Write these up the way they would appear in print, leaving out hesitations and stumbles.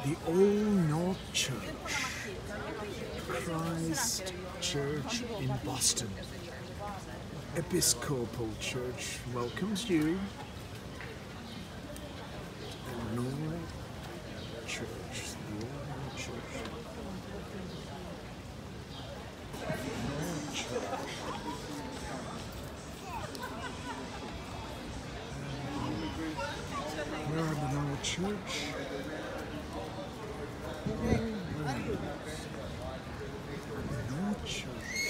The Old North Church, Christ Church in Boston. Episcopal Church welcomes you. The North Church, the Old North Church. North Church. Where are the North Church? North Church.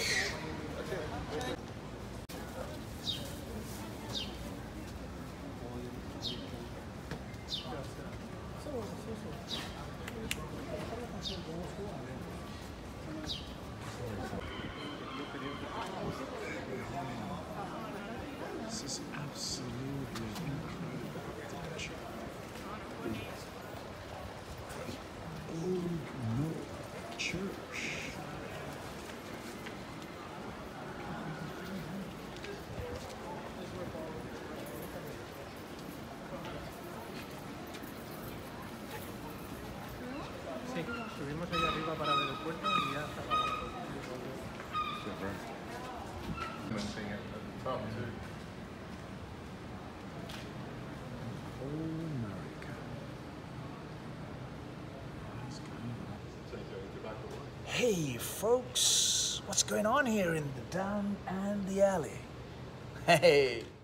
This is absolutely incredible. Old North Church. Sí, subimos allá arriba para ver el puerto y ya está abajo. America. Hey folks, what's going on here in the down and the alley? Hey!